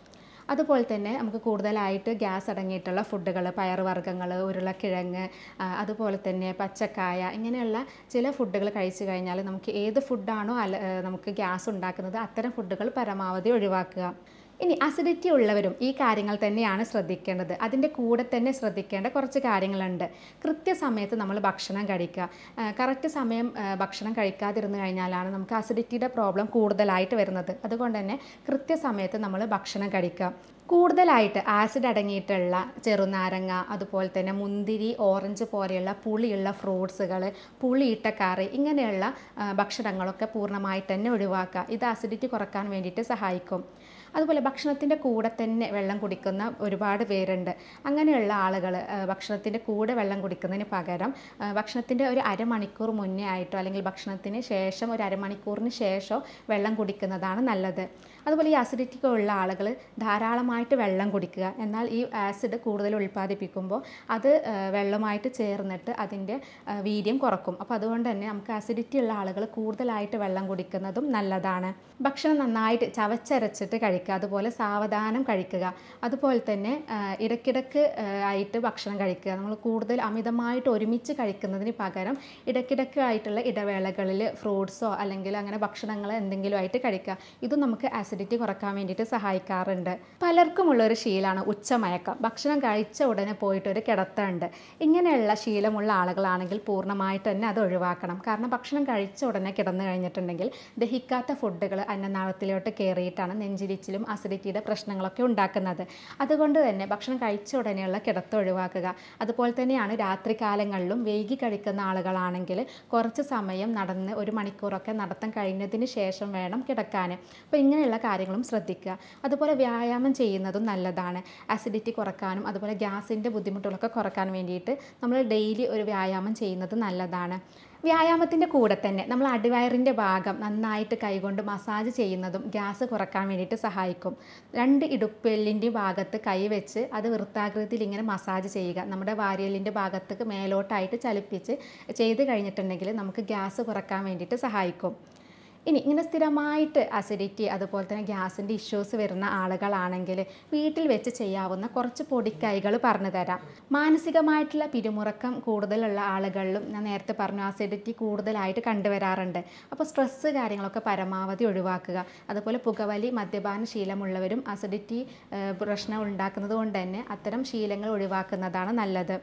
അതുപോലെ തന്നെ നമുക്ക് കൂടുതലായിട്ട് ഗ്യാസ് അടങ്ങിയിട്ടുള്ള ഫുഡുകൾ, പയറുവർഗ്ഗങ്ങൾ, ഉരുളക്കിഴങ്ങ്, അതുപോലെ തന്നെ പച്ചക്കായ, ഇങ്ങനെയുള്ള ചില ഫുഡുകൾ കഴിച്ചു കഴിഞ്ഞാൽ നമുക്ക് ഏത് ഫുഡാണോ അല്ല നമുക്ക് ഗ്യാസ് ഉണ്ടാക്കുന്നത് അത്തരം ഫുഡുകൾ പരമാവധി ഒഴിവാക്കുക. ഇനി അസിഡിറ്റി ഉള്ളവരും ഈ കാര്യങ്ങൾ തന്നെയാണ് ശ്രദ്ധിക്കേണ്ടത്. അതിൻ്റെ കൂടെ തന്നെ ശ്രദ്ധിക്കേണ്ട കുറച്ച് കാര്യങ്ങളുണ്ട്. കൃത്യസമയത്ത് നമ്മൾ ഭക്ഷണം കഴിക്കുക. കറക്റ്റ് സമയം ഭക്ഷണം കഴിക്കാതിരുന്നു കഴിഞ്ഞാലാണ് നമുക്ക് അസിഡിറ്റിയുടെ പ്രോബ്ലം കൂടുതലായിട്ട് വരുന്നത്. അതുകൊണ്ട് തന്നെ കൃത്യസമയത്ത് നമ്മൾ ഭക്ഷണം കഴിക്കുക. കൂടുതലായിട്ട് ആസിഡ് അടങ്ങിയിട്ടുള്ള ചെറുനാരങ്ങ, അതുപോലെ തന്നെ മുന്തിരി, ഓറഞ്ച് പോലെയുള്ള പുളിയുള്ള ഫ്രൂട്ട്സുകൾ, പുളിയിട്ട കറി, ഇങ്ങനെയുള്ള ഭക്ഷണങ്ങളൊക്കെ പൂർണ്ണമായിട്ട് തന്നെ ഒഴിവാക്കുക. ഇത് അസിഡിറ്റി കുറക്കാൻ വേണ്ടിയിട്ട് സഹായിക്കും. അതുപോലെ ഭക്ഷണത്തിൻ്റെ കൂടെ തന്നെ വെള്ളം കുടിക്കുന്ന ഒരുപാട് പേരുണ്ട്. അങ്ങനെയുള്ള ആളുകൾ ഭക്ഷണത്തിൻ്റെ കൂടെ വെള്ളം കുടിക്കുന്നതിന് പകരം ഭക്ഷണത്തിൻ്റെ ഒരു അരമണിക്കൂർ മുന്നേ ആയിട്ടോ അല്ലെങ്കിൽ ഭക്ഷണത്തിന് ശേഷം ഒരു അരമണിക്കൂറിന് ശേഷം വെള്ളം കുടിക്കുന്നതാണ് നല്ലത്. അതുപോലെ ഈ അസിഡിറ്റി ഉള്ള ആളുകൾ ധാരാളമായിട്ട് വെള്ളം കുടിക്കുക. എന്നാൽ ഈ ആസിഡ് കൂടുതൽ ഉൽപ്പാദിപ്പിക്കുമ്പോൾ അത് വെള്ളമായിട്ട് ചേർന്നിട്ട് അതിൻ്റെ വീര്യം കുറക്കും. അപ്പോൾ അതുകൊണ്ട് തന്നെ നമുക്ക് അസിഡിറ്റി ഉള്ള ആളുകൾ കൂടുതലായിട്ട് വെള്ളം കുടിക്കുന്നതും നല്ലതാണ്. ഭക്ഷണം നന്നായിട്ട് ചവച്ചരച്ചിട്ട് കഴിക്കുക. അതുപോലെ സാവധാനം കഴിക്കുക. അതുപോലെ തന്നെ ഇടയ്ക്കിടയ്ക്ക് ആയിട്ട് ഭക്ഷണം കഴിക്കുക. നമ്മൾ കൂടുതൽ അമിതമായിട്ട് ഒരുമിച്ച് കഴിക്കുന്നതിന് പകരം ഇടയ്ക്കിടയ്ക്ക് ആയിട്ടുള്ള ഇടവേളകളിൽ ഫ്രൂട്ട്സോ അല്ലെങ്കിൽ അങ്ങനെ ഭക്ഷണങ്ങൾ എന്തെങ്കിലും ആയിട്ട് കഴിക്കുക. ഇതും നമുക്ക് ആസിഡിറ്റി കുറക്കാൻ വേണ്ടിയിട്ട് സഹായിക്കാറുണ്ട്. പലർക്കുമുള്ളൊരു ശീലമാണ് ഉച്ചമയക്കം. ഭക്ഷണം കഴിച്ച ഉടനെ പോയിട്ടൊരു കിടത്തുണ്ട്. ഇങ്ങനെയുള്ള ശീലമുള്ള ആളുകളാണെങ്കിൽ പൂർണ്ണമായിട്ട് തന്നെ അത് ഒഴിവാക്കണം. കാരണം ഭക്ഷണം കഴിച്ച ഉടനെ കിടന്നു കഴിഞ്ഞിട്ടുണ്ടെങ്കിൽ ദഹിക്കാത്ത ഫുഡുകൾ അന്നനാളത്തിലോട്ട് കയറിയിട്ടാണ് നെഞ്ചിരിച്ചിലും അസിഡിറ്റിയുടെ പ്രശ്നങ്ങളൊക്കെ ഉണ്ടാക്കുന്നത്. അതുകൊണ്ട് തന്നെ ഭക്ഷണം കഴിച്ച ഉടനെയുള്ള കിടത്ത് ഒഴിവാക്കുക. അതുപോലെ തന്നെയാണ് രാത്രി കാലങ്ങളിലും വൈകി കഴിക്കുന്ന ആളുകളാണെങ്കിൽ കുറച്ച് സമയം നടന്ന് ഒരു മണിക്കൂറൊക്കെ നടത്തം കഴിഞ്ഞതിന് ശേഷം വേണം കിടക്കാൻ. അപ്പോൾ ഇങ്ങനെയുള്ള കാര്യങ്ങളും ശ്രദ്ധിക്കുക. അതുപോലെ വ്യായാമം ചെയ്യുന്നതും നല്ലതാണ്. അസിഡിറ്റി കുറക്കാനും അതുപോലെ ഗ്യാസിൻ്റെ ബുദ്ധിമുട്ടുകളൊക്കെ കുറക്കാൻ വേണ്ടിയിട്ട് നമ്മൾ ഡെയിലി ഒരു വ്യായാമം ചെയ്യുന്നത് നല്ലതാണ്. വ്യായാമത്തിൻ്റെ കൂടെ തന്നെ നമ്മൾ അടിവയറിൻ്റെ ഭാഗം നന്നായിട്ട് കൈകൊണ്ട് മസാജ് ചെയ്യുന്നതും ഗ്യാസ് കുറക്കാൻ വേണ്ടിയിട്ട് സഹായിക്കും. രണ്ട് ഇടുപ്പെല്ലിൻ്റെ ഭാഗത്ത് കൈ വെച്ച് അത് വൃത്താകൃതിയിൽ ഇങ്ങനെ മസാജ് ചെയ്യുക. നമ്മുടെ വാരിയെല്ലിൻ്റെ ഭാഗത്തേക്ക് മേലോട്ടായിട്ട് ചലിപ്പിച്ച് ചെയ്ത് കഴിഞ്ഞിട്ടുണ്ടെങ്കിൽ നമുക്ക് ഗ്യാസ് കുറക്കാൻ വേണ്ടിയിട്ട് സഹായിക്കും. ഇനി ഇങ്ങനെ സ്ഥിരമായിട്ട് അസിഡിറ്റി അതുപോലെ തന്നെ ഗ്യാസിൻ്റെ ഇഷ്യൂസ് വരുന്ന ആളുകളാണെങ്കിൽ വീട്ടിൽ വെച്ച് ചെയ്യാവുന്ന കുറച്ച് പൊടിക്കൈകൾ പറഞ്ഞു തരാം. മാനസികമായിട്ടുള്ള പിരിമുറക്കം കൂടുതലുള്ള ആളുകളിലും ഞാൻ നേരത്തെ പറഞ്ഞു അസിഡിറ്റി കൂടുതലായിട്ട് കണ്ടുവരാറുണ്ട്. അപ്പോൾ സ്ട്രെസ്സ് കാര്യങ്ങളൊക്കെ പരമാവധി ഒഴിവാക്കുക. അതുപോലെ പുകവലി, മദ്യപാന ശീലമുള്ളവരും അസിഡിറ്റി പ്രശ്നം ഉണ്ടാക്കുന്നത് കൊണ്ട് തന്നെ അത്തരം ശീലങ്ങൾ ഒഴിവാക്കുന്നതാണ് നല്ലത്.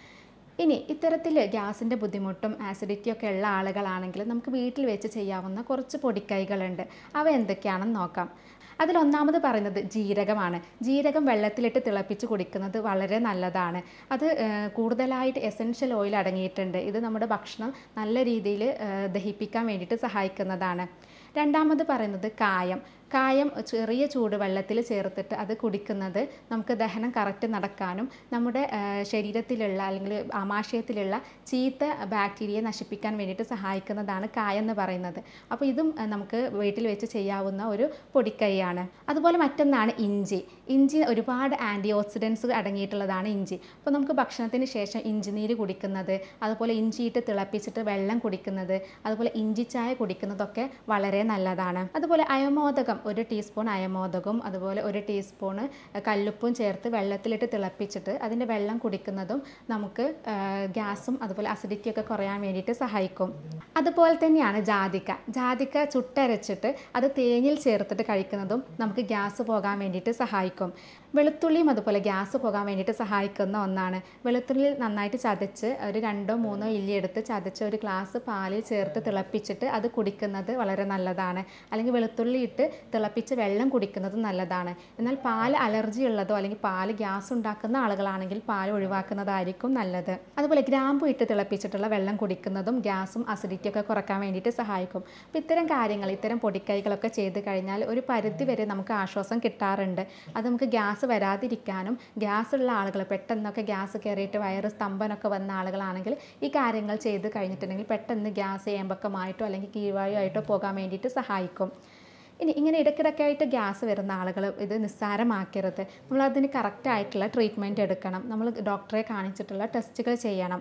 ഇനി ഇത്തരത്തിൽ ഗ്യാസിൻ്റെ ബുദ്ധിമുട്ടും ആസിഡിറ്റിയൊക്കെ ഉള്ള ആളുകളാണെങ്കിൽ നമുക്ക് വീട്ടിൽ വെച്ച് ചെയ്യാവുന്ന കുറച്ച് പൊടിക്കൈകളുണ്ട്. അവ എന്തൊക്കെയാണെന്ന് നോക്കാം. അതിലൊന്നാമത് പറയുന്നത് ജീരകമാണ്. ജീരകം വെള്ളത്തിലിട്ട് തിളപ്പിച്ച് കുടിക്കുന്നത് വളരെ നല്ലതാണ്. അത് കൂടുതലായിട്ട് എസൻഷ്യൽ ഓയിൽ അടങ്ങിയിട്ടുണ്ട്. ഇത് നമ്മുടെ ഭക്ഷണം നല്ല രീതിയിൽ ദഹിപ്പിക്കാൻ വേണ്ടിയിട്ട് സഹായിക്കുന്നതാണ്. രണ്ടാമത് പറയുന്നത് കായം. കായം ചെറിയ ചൂടുവെള്ളത്തിൽ ചേർത്തിട്ട് അത് കുടിക്കുന്നത് നമുക്ക് ദഹനം കറക്റ്റ് നടക്കാനും നമ്മുടെ ശരീരത്തിലുള്ള അല്ലെങ്കിൽ ആമാശയത്തിലുള്ള ചീത്ത ബാക്ടീരിയയെ നശിപ്പിക്കാൻ വേണ്ടിയിട്ട് സഹായിക്കുന്നതാണ് കായം എന്ന് പറയുന്നത്. അപ്പോൾ ഇതും നമുക്ക് വീട്ടിൽ വെച്ച് ചെയ്യാവുന്ന ഒരു പൊടിക്കൈയാണ്. അതുപോലെ മറ്റൊന്നാണ് ഇഞ്ചി. ഇഞ്ചി ഒരുപാട് ആൻറ്റി ഓക്സിഡൻസ് അടങ്ങിയിട്ടുള്ളതാണ് ഇഞ്ചി. അപ്പോൾ നമുക്ക് ഭക്ഷണത്തിന് ശേഷം ഇഞ്ചി നീര് കുടിക്കുന്നത്, അതുപോലെ ഇഞ്ചിയിട്ട് തിളപ്പിച്ചിട്ട് വെള്ളം കുടിക്കുന്നത്, അതുപോലെ ഇഞ്ചി ചായ കുടിക്കുന്നതൊക്കെ വളരെ നല്ലതാണ്. അതുപോലെ അയമോദകം, ഒരു ടീസ്പൂൺ അയമോദകവും അതുപോലെ ഒരു ടീസ്പൂൺ കല്ലുപ്പും ചേർത്ത് വെള്ളത്തിലിട്ട് തിളപ്പിച്ചിട്ട് അതിൻ്റെ വെള്ളം കുടിക്കുന്നതും നമുക്ക് ഗ്യാസും അതുപോലെ അസിഡിറ്റിയൊക്കെ കുറയാൻ വേണ്ടിയിട്ട് സഹായിക്കും. അതുപോലെ തന്നെയാണ് ജാതിക്ക. ജാതിക്ക ചുട്ടരച്ചിട്ട് അത് തേനിൽ ചേർത്തിട്ട് കഴിക്കുന്നതും നമുക്ക് ഗ്യാസ് പോകാൻ വേണ്ടിയിട്ട് സഹായിക്കും. വെളുത്തുള്ളിയും അതുപോലെ ഗ്യാസ് പോകാൻ വേണ്ടിയിട്ട് സഹായിക്കുന്ന ഒന്നാണ്. വെളുത്തുള്ളി നന്നായിട്ട് ചതച്ച് ഒരു രണ്ടോ മൂന്നോ ഇല്ലി എടുത്ത് ചതച്ച് ഒരു ഗ്ലാസ് പാലിൽ ചേർത്ത് തിളപ്പിച്ചിട്ട് അത് കുടിക്കുന്നത് വളരെ നല്ലതാണ്. അല്ലെങ്കിൽ വെളുത്തുള്ളി ഇട്ട് തിളപ്പിച്ച് വെള്ളം കുടിക്കുന്നതും നല്ലതാണ്. എന്നാൽ പാൽ അലർജി ഉള്ളതോ അല്ലെങ്കിൽ പാൽ ഗ്യാസ് ഉണ്ടാക്കുന്ന ആളുകളാണെങ്കിൽ പാൽ ഒഴിവാക്കുന്നതായിരിക്കും നല്ലത്. അതുപോലെ ഗ്രാമ്പു ഇട്ട് തിളപ്പിച്ചിട്ടുള്ള വെള്ളം കുടിക്കുന്നതും ഗ്യാസും അസിഡിറ്റിയൊക്കെ കുറക്കാൻ വേണ്ടിയിട്ട് സഹായിക്കും. അപ്പോൾ ഇത്തരം കാര്യങ്ങൾ, ഇത്തരം പൊടിക്കൈകളൊക്കെ ചെയ്ത് കഴിഞ്ഞാൽ ഒരു പരിധി വരെ നമുക്ക് ആശ്വാസം കിട്ടാറുണ്ട്. അത് നമുക്ക് ഗ്യാസ് വരാതിരിക്കാനും, ഗ്യാസ് ഉള്ള ആളുകൾ പെട്ടെന്നൊക്കെ ഗ്യാസ് കയറിയിട്ട് വയറ് സ്തംഭനമൊക്കെ വന്ന ആളുകളാണെങ്കിൽ ഈ കാര്യങ്ങൾ ചെയ്ത് കഴിഞ്ഞിട്ടുണ്ടെങ്കിൽ പെട്ടെന്ന് ഗ്യാസ് ഏമ്പക്കമായിട്ടോ അല്ലെങ്കിൽ കീഴ്വായു ആയിട്ടോ പോകാൻ വേണ്ടിയിട്ട് സഹായിക്കും. ഇനി ഇങ്ങനെ ഇടയ്ക്കിടയ്ക്കായിട്ട് ഗ്യാസ് വരുന്ന ആളുകൾ ഇത് നിസ്സാരമാക്കരുത്. നമ്മളതിന് കറക്റ്റായിട്ടുള്ള ട്രീറ്റ്മെൻറ്റ് എടുക്കണം. നമ്മൾ ഡോക്ടറെ കാണിച്ചിട്ടുള്ള ടെസ്റ്റുകൾ ചെയ്യണം.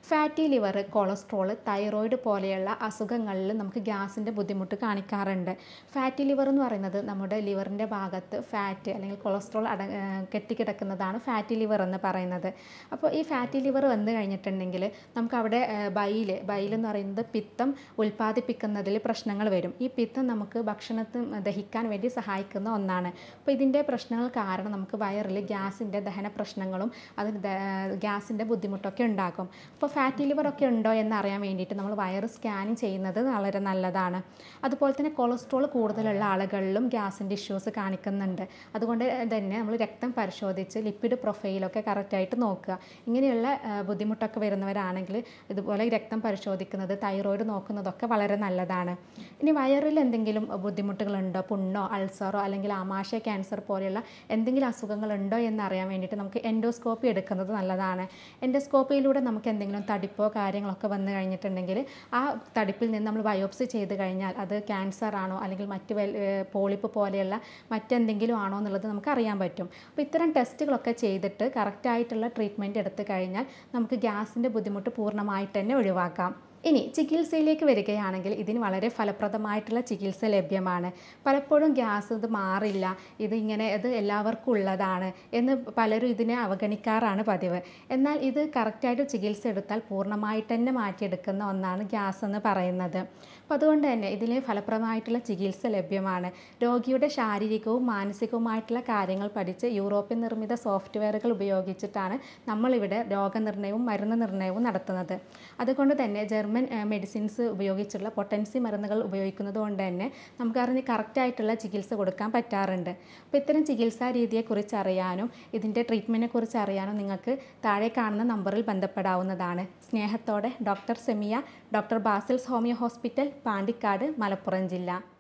ഫാറ്റി ലിവർ, കൊളസ്ട്രോൾ, തൈറോയിഡ് പോലെയുള്ള അസുഖങ്ങളിൽ നമുക്ക് ഗ്യാസിൻ്റെ ബുദ്ധിമുട്ട് കാണിക്കാറുണ്ട്. ഫാറ്റി ലിവർ എന്ന് പറയുന്നത് നമ്മുടെ ലിവറിൻ്റെ ഭാഗത്ത് ഫാറ്റ് അല്ലെങ്കിൽ കൊളസ്ട്രോൾ അട കെട്ടിക്കിടക്കുന്നതാണ് ഫാറ്റി ലിവർ എന്ന് പറയുന്നത്. അപ്പോൾ ഈ ഫാറ്റി ലിവർ വന്നു കഴിഞ്ഞിട്ടുണ്ടെങ്കിൽ നമുക്കവിടെ ബൈൽ ബൈൽ എന്ന് പറയുന്നത് പിത്തം ഉൽപ്പാദിപ്പിക്കുന്നതിൽ പ്രശ്നങ്ങൾ വരും. ഈ പിത്തം നമുക്ക് ഭക്ഷണത്തിൽ ദഹിക്കാൻ വേണ്ടി സഹായിക്കുന്ന ഒന്നാണ്. അപ്പോൾ ഇതിൻ്റെ പ്രശ്നങ്ങൾ കാരണം നമുക്ക് വയറിൽ ഗ്യാസിൻ്റെ ദഹന പ്രശ്നങ്ങളും അതിന് ഗ്യാസിൻ്റെ ബുദ്ധിമുട്ടൊക്കെ ഉണ്ടാക്കും. അപ്പോൾ ഫാറ്റി ലിവർ ഒക്കെ ഉണ്ടോ എന്നറിയാൻ വേണ്ടിയിട്ട് നമ്മൾ വയറ് സ്കാനിങ് ചെയ്യുന്നത് വളരെ നല്ലതാണ്. അതുപോലെ തന്നെ കൊളസ്ട്രോൾ കൂടുതലുള്ള ആളുകളിലും ഗ്യാസിൻ്റെ ഇഷ്യൂസ് കാണിക്കുന്നുണ്ട്. അതുകൊണ്ട് തന്നെ നമ്മൾ രക്തം പരിശോധിച്ച് ലിപ്പിഡ് പ്രൊഫൈലൊക്കെ കറക്റ്റായിട്ട് നോക്കുക. ഇങ്ങനെയുള്ള ബുദ്ധിമുട്ടൊക്കെ വരുന്നവരാണെങ്കിൽ ഇതുപോലെ രക്തം പരിശോധിക്കുന്നത്, തൈറോയിഡ് നോക്കുന്നതൊക്കെ വളരെ നല്ലതാണ്. ഇനി വയറിൽ എന്തെങ്കിലും ബുദ്ധിമുട്ടുകളുണ്ടോ, പുണ്ണോ അൾസറോ അല്ലെങ്കിൽ ആമാശയ ക്യാൻസർ പോലെയുള്ള എന്തെങ്കിലും അസുഖങ്ങളുണ്ടോ എന്നറിയാൻ വേണ്ടിയിട്ട് നമുക്ക് എൻഡോസ്കോപ്പി എടുക്കുന്നത് നല്ലതാണ്. എൻഡോസ്കോപ്പിയിലൂടെ നമുക്ക് എന്തെങ്കിലും തടിപ്പോ കാര്യങ്ങളൊക്കെ വന്നു കഴിഞ്ഞിട്ടുണ്ടെങ്കിൽ ആ തടിപ്പിൽ നിന്ന് നമ്മൾ ബയോപ്സി ചെയ്ത് കഴിഞ്ഞാൽ അത് ക്യാൻസർ ആണോ അല്ലെങ്കിൽ മറ്റ് പോളിപ്പ് പോലെയുള്ള മറ്റെന്തെങ്കിലും ആണോ എന്നുള്ളത് നമുക്ക് അറിയാൻ പറ്റും. അപ്പോൾ ഇത്തരം ടെസ്റ്റുകളൊക്കെ ചെയ്തിട്ട് കറക്റ്റായിട്ടുള്ള ട്രീറ്റ്മെൻറ്റ് എടുത്തു കഴിഞ്ഞാൽ നമുക്ക് ഗ്യാസിൻ്റെ ബുദ്ധിമുട്ട് പൂർണ്ണമായിട്ട് തന്നെ ഒഴിവാക്കാം. ഇനി ചികിത്സയിലേക്ക് വരികയാണെങ്കിൽ ഇതിന് വളരെ ഫലപ്രദമായിട്ടുള്ള ചികിത്സ ലഭ്യമാണ്. പലപ്പോഴും ഗ്യാസ് ഇത് മാറില്ല, ഇത് ഇങ്ങനെ ഇത് എല്ലാവർക്കും ഉള്ളതാണ് എന്ന് പലരും ഇതിനെ അവഗണിക്കാറാണ് പതിവ്. എന്നാൽ ഇത് കറക്റ്റായിട്ട് ചികിത്സ എടുത്താൽ പൂർണ്ണമായിട്ട് തന്നെ മാറ്റിയെടുക്കുന്ന ഒന്നാണ് ഗ്യാസ് എന്ന് പറയുന്നത്. അപ്പോൾ അതുകൊണ്ട് തന്നെ ഇതിന് ഫലപ്രദമായിട്ടുള്ള ചികിത്സ ലഭ്യമാണ്. രോഗിയുടെ ശാരീരികവും മാനസികവുമായിട്ടുള്ള കാര്യങ്ങൾ പഠിച്ച് യൂറോപ്യൻ നിർമ്മിത സോഫ്റ്റ്വെയറുകൾ ഉപയോഗിച്ചിട്ടാണ് നമ്മളിവിടെ രോഗനിർണയവും മരുന്ന് നിർണയവും നടത്തുന്നത്. അതുകൊണ്ട് തന്നെ ജർമ്മൻ മെഡിസിൻസ് ഉപയോഗിച്ചുള്ള പൊട്ടൻസി മരുന്നുകൾ ഉപയോഗിക്കുന്നത് കൊണ്ട് തന്നെ നമുക്കറിഞ്ഞ് കറക്റ്റായിട്ടുള്ള ചികിത്സ കൊടുക്കാൻ പറ്റാറുണ്ട്. അപ്പോൾ ഇത്തരം ചികിത്സാ രീതിയെക്കുറിച്ച് അറിയാനും ഇതിൻ്റെ ട്രീറ്റ്മെൻറ്റിനെ കുറിച്ച് അറിയാനും നിങ്ങൾക്ക് താഴെ കാണുന്ന നമ്പറിൽ ബന്ധപ്പെടാവുന്നതാണ്. സ്നേഹത്തോടെ doctor Semiya, doctor Basil's homeo hospital, Pandikkad, Malappuram ജില്ല.